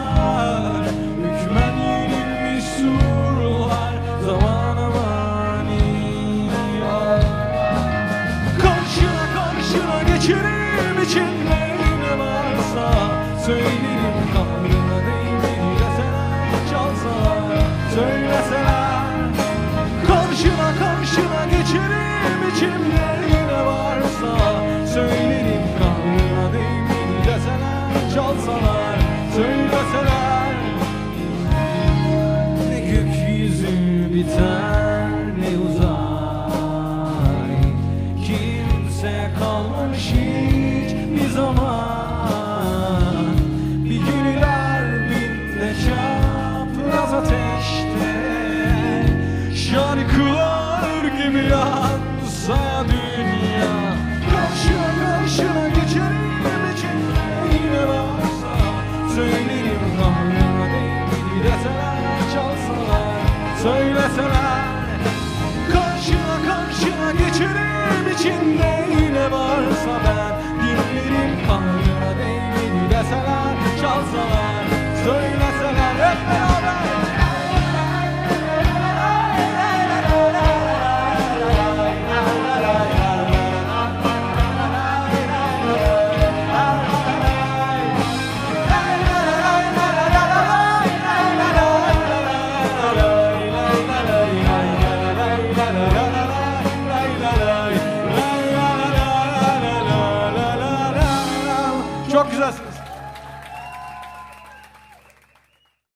var. Hükmen yenilmiş surlar zamana mani. Karşına karşına geçerim, içinde ne varsa söylerim. Kahrına değmedi deseler, çalsalar, söyleseler. Karşına karşına geçerim, içimde ne varsa söylerim. Kahrına değmedi deseler, çalsalar, söyleseler. Ne gökyüzü biter ne uzay, kimse kalmamış hiçbir zaman. Bir günler binde çapraz ateşte, şarkılar gibi yansa dünya. Karşına karşına geçerim, içinde yine varsa söylerim. Kahrına değmedi deseler, çalsalar, söyleseler. Karşına karşına geçerim, içinde yine varsa ben